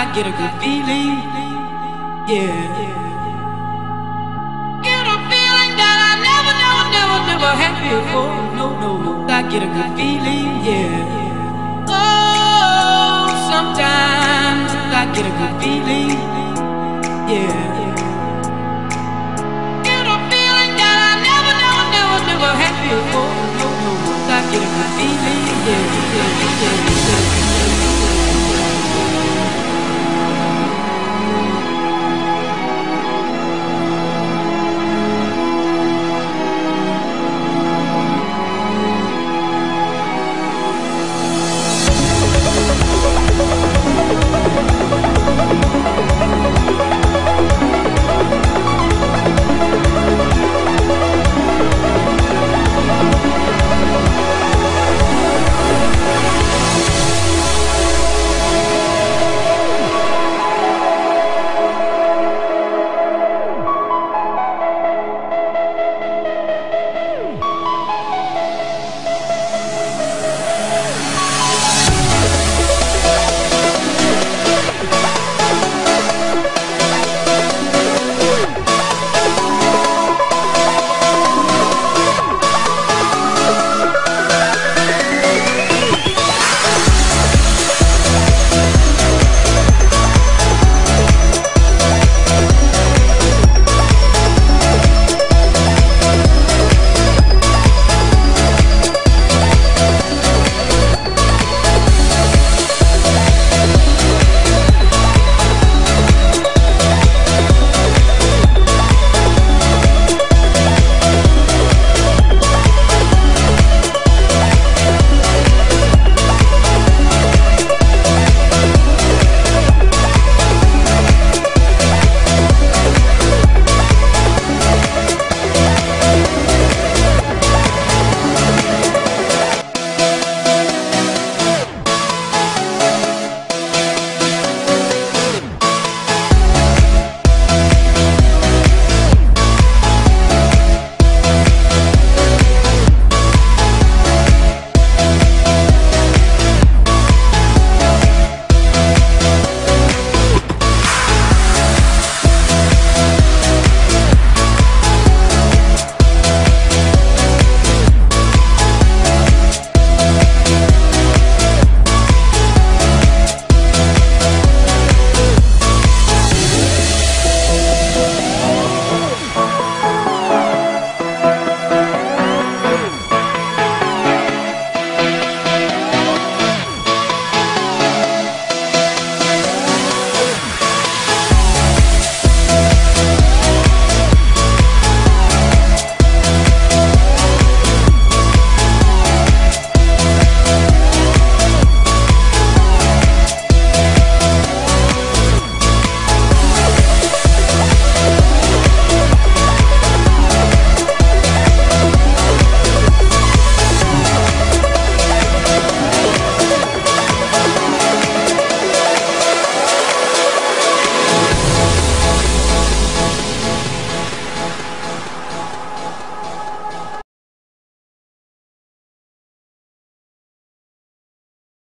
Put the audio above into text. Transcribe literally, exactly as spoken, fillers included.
get a good feeling, yeah. Get a feeling that I never, never, never, never had before. No, no, no, I get a good feeling, yeah. Oh, sometimes I get a good feeling, yeah. Get a feeling that I never, never, never, never had before. No, no, no, I get a good feeling, yeah, yeah, yeah.